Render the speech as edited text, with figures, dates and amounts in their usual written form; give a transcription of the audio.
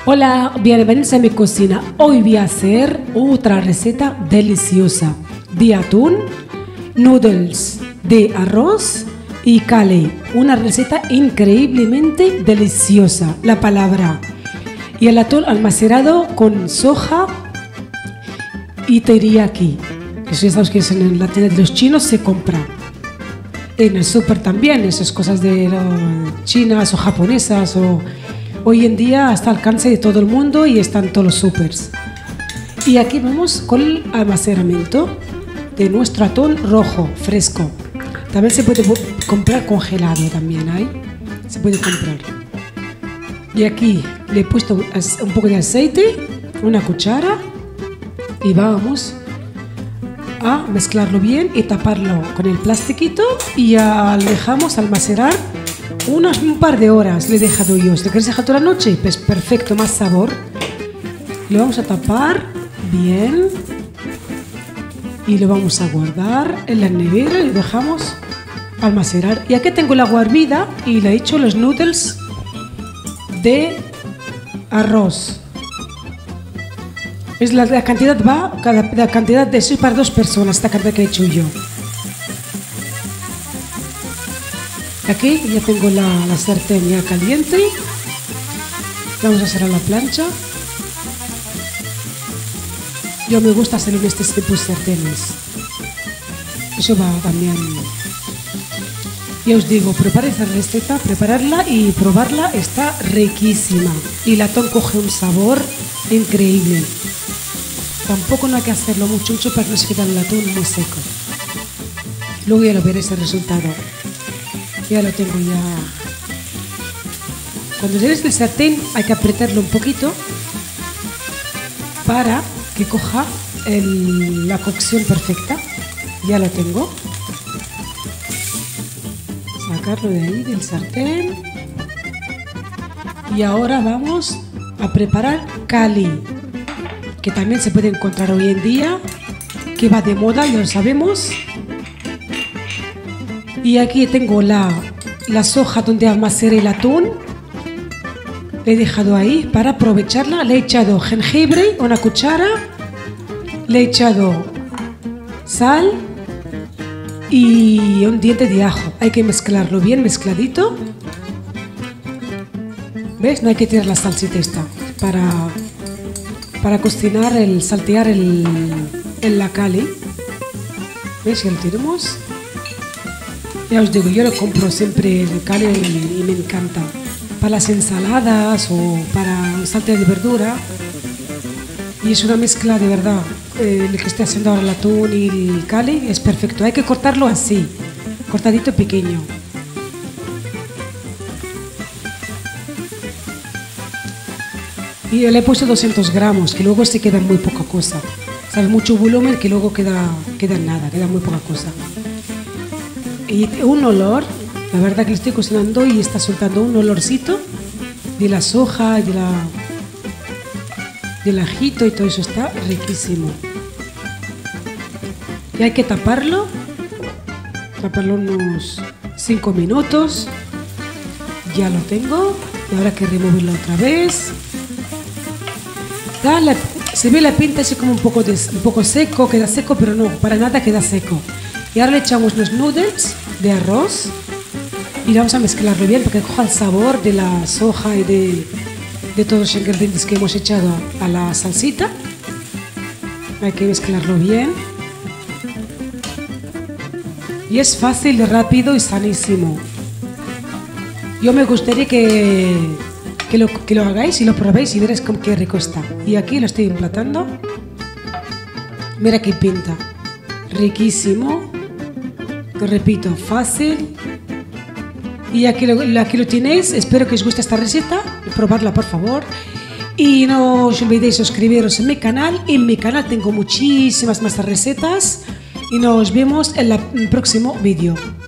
Hola, bienvenidos a mi cocina. Hoy voy a hacer otra receta deliciosa de atún, noodles de arroz y cali. Una receta increíblemente deliciosa, la palabra. Y el atún almacenado con soja y teriyaki. Eso ya sabes que en la tienda de los chinos se compra. En el súper también, esas cosas de chinas o japonesas o... Hoy en día está al alcance de todo el mundo y están todos los supers. Y aquí vamos con el almacenamiento de nuestro atún rojo, fresco. También se puede comprar congelado, también hay. Se puede comprar. Y aquí le he puesto un poco de aceite, una cuchara, y vamos a mezclarlo bien y taparlo con el plastiquito y ya lo dejamos almacenar un par de horas. Le he dejado yo. Si lo quieres dejar toda la noche, pues perfecto, más sabor. Lo vamos a tapar bien y lo vamos a guardar en la nevera y lo dejamos almacenar. Y aquí tengo el agua hervida y le he hecho los noodles de arroz. Es la cantidad la cantidad de eso para 2 personas, esta cantidad que he hecho yo. Aquí ya tengo la sartén ya caliente. Vamos a hacer a la plancha. Yo me gusta hacer en este tipo de sartenes. Eso va también. Ya os digo, prepara esta receta, prepararla y probarla, está riquísima. Y el atún coge un sabor increíble. Tampoco no hay que hacerlo mucho para que no se quede el atún muy seco. Luego ya lo veréis el resultado. Ya lo tengo ya. Cuando tienes el sartén hay que apretarlo un poquito para que coja la cocción perfecta. Ya lo tengo. Sacarlo de ahí del sartén. Y ahora vamos a preparar cali, que también se puede encontrar hoy en día, que va de moda, ya lo sabemos. Y aquí tengo la soja donde almacené el atún. Le he dejado ahí para aprovecharla. Le he echado jengibre, una cuchara. Le he echado sal y un diente de ajo. Hay que mezclarlo bien mezcladito. ¿Ves? No hay que tirar la salsita esta para cocinar, saltear la cali. ¿Ves? Ya lo tenemos. Ya os digo, yo lo compro siempre el cali y me encanta. Para las ensaladas o para un salteado de verdura. Y es una mezcla de verdad. Lo que estoy haciendo ahora el atún y el cali es perfecto. Hay que cortarlo así, cortadito pequeño. Y le he puesto 200 gramos, que luego se queda muy poca cosa. ¿Sabes? Mucho volumen que luego queda nada, queda muy poca cosa. Y un olor, la verdad que lo estoy cocinando y está soltando un olorcito de la soja, del ajito y todo eso, está riquísimo. Y hay que taparlo unos 5 minutos. Ya lo tengo. Y ahora hay que removerlo otra vez. Se ve la pinta así como un poco seco, queda seco, pero no, para nada queda seco. Y ahora le echamos los noodles de arroz y vamos a mezclarlo bien para que coja el sabor de la soja y de todos los ingredientes que hemos echado a la salsita. Hay que mezclarlo bien. Y es fácil, rápido y sanísimo. Yo me gustaría que lo hagáis y lo probéis y veréis qué rico está. Y aquí lo estoy emplatando. Mira qué pinta. Riquísimo. Lo repito, fácil. Y aquí lo tenéis. Espero que os guste esta receta. Probarla, por favor. Y no os olvidéis suscribiros en mi canal. En mi canal tengo muchísimas más recetas. Y nos vemos en el próximo vídeo.